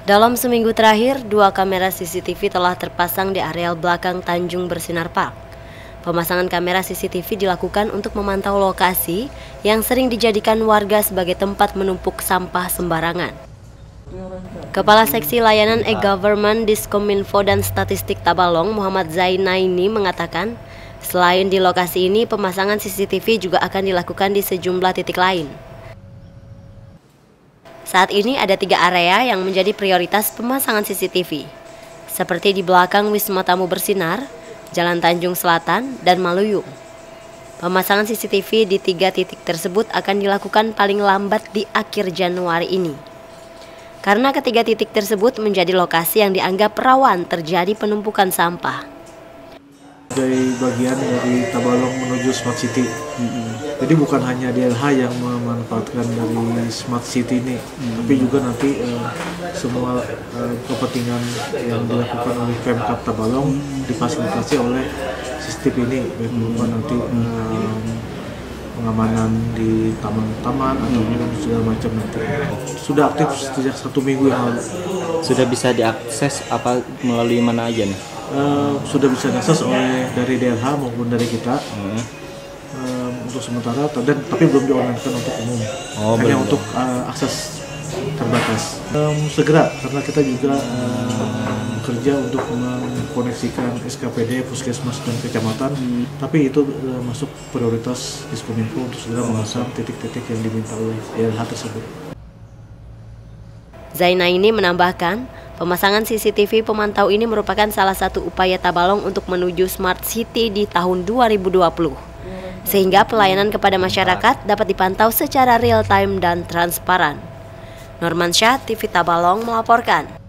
Dalam seminggu terakhir, 2 kamera CCTV telah terpasang di areal belakang Tanjung Bersinar Park. Pemasangan kamera CCTV dilakukan untuk memantau lokasi yang sering dijadikan warga sebagai tempat menumpuk sampah sembarangan. Kepala Seksi Layanan E-Government Diskominfo dan Statistik Tabalong, Muhammad Zainaini mengatakan, selain di lokasi ini, pemasangan CCTV juga akan dilakukan di sejumlah titik lain. Saat ini ada 3 area yang menjadi prioritas pemasangan CCTV, seperti di belakang Wisma Tamu Bersinar, Jalan Tanjung Selatan, dan Maluyung. Pemasangan CCTV di 3 titik tersebut akan dilakukan paling lambat di akhir Januari ini. Karena ketiga titik tersebut menjadi lokasi yang dianggap rawan terjadi penumpukan sampah. Sebagai bagian dari Tabalong menuju Smart City. Jadi bukan hanya DLH yang memanfaatkan dari Smart City ini, tapi juga nanti semua kepentingan yang dilakukan oleh Pemkab Tabalong difasilitasi oleh sistem ini, baik berupa nanti pengamanan di taman-taman atau segala macam nanti. Sudah aktif sejak 1 minggu yang lalu. Sudah bisa diakses apa melalui mana aja nih? Sudah bisa diakses oleh dari DLH maupun dari kita. Untuk sementara, tapi belum di-online-kan untuk umum. Hanya untuk akses terbatas. Segera, karena kita juga bekerja untuk mengkoneksikan SKPD, Puskesmas, dan Kecamatan. Tapi itu masuk prioritas Diskominfo untuk segera memasang titik-titik yang diminta oleh DLH tersebut. Zainaini menambahkan, pemasangan CCTV pemantau ini merupakan salah satu upaya Tabalong untuk menuju Smart City di tahun 2020. Sehingga pelayanan kepada masyarakat dapat dipantau secara real time dan transparan. Normansyah, TV Tabalong melaporkan.